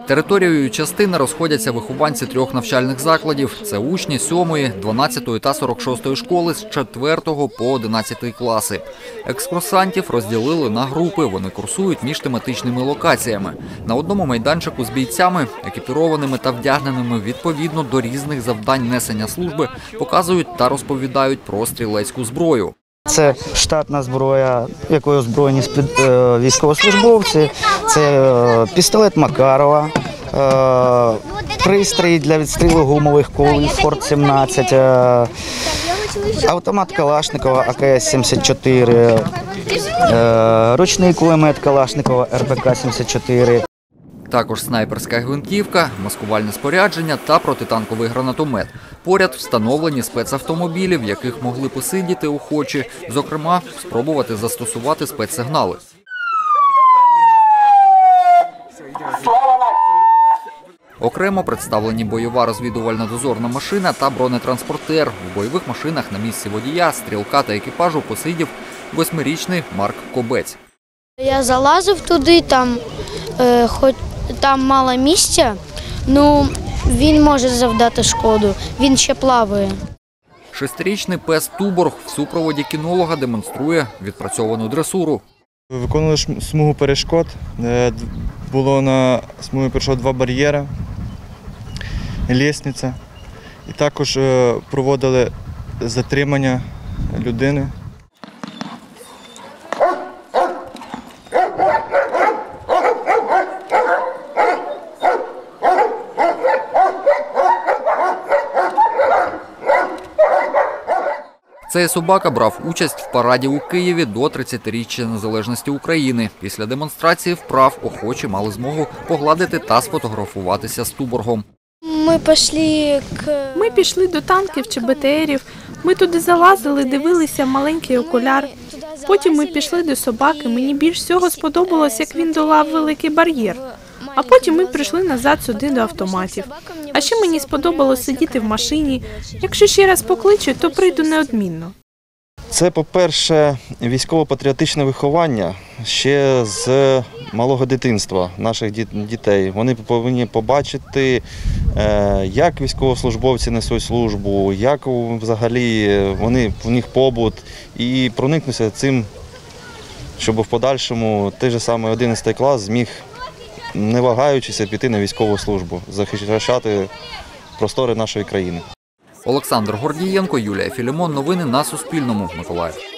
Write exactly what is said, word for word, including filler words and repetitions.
Територією частини розходяться вихованці трьох навчальних закладів. Це учні сьомої, дванадцятої та сорок шостої школи з четвертого по одинадцятий класи. Екскурсантів розділили на групи. Вони курсують між тематичними локаціями. На одному майданчику з бійцями, екіпірованими та вдягненими відповідно до різних завдань несення служби, показують та розповідають про стрілецьку зброю. Це штатна зброя, якою озброєні військовослужбовці. Це пістолет Макарова, пристрій для відстрілу гумових куль Форт сімнадцять, автомат Калашникова А К С сімдесят чотири, ручний кулемет Калашникова Р П К сімдесят чотири. Також снайперська гвинтівка, маскувальне спорядження та протитанковий гранатомет. Поряд встановлені спецавтомобілі, в яких могли посидіти охочі, зокрема, спробувати застосувати спецсигнали. Окремо представлені бойова розвідувальна дозорна машина та бронетранспортер. У бойових машинах на місці водія, стрілка та екіпажу посидів восьмирічний Марк Кобець. Я залазив туди, там, е, хоч там мало місця, ну він може завдати шкоду, він ще плаває. Шестирічний пес Туборг в супроводі кінолога демонструє відпрацьовану дресуру. Виконували смугу перешкод, було на смугу перешкод два бар'єри, лісниця. І також проводили затримання людини. Цей собака брав участь в параді у Києві до тридцятиріччя незалежності України. Після демонстрації вправ охочі мали змогу погладити та сфотографуватися з Туборгом. Ми пішли, к... Ми пішли до танків чи Б Т Рів. Ми туди залазили, дивилися маленький окуляр. Потім ми пішли до собаки. Мені більш всього сподобалось, як він долав великий бар'єр. А потім ми прийшли назад сюди до автоматів. А ще мені сподобалось сидіти в машині. Якщо ще раз покличуть, то прийду неодмінно. Це, по-перше, військово-патріотичне виховання ще з малого дитинства наших дітей. Вони повинні побачити, як військовослужбовці несуть службу, як взагалі вони, в них побут, і проникнутися цим, щоб в подальшому той же самий одинадцятий клас зміг, не вагаючися, піти на військову службу, захищати простори нашої країни. Олександр Гордієнко, Юлія Філімон. Новини на Суспільному. Миколаїв.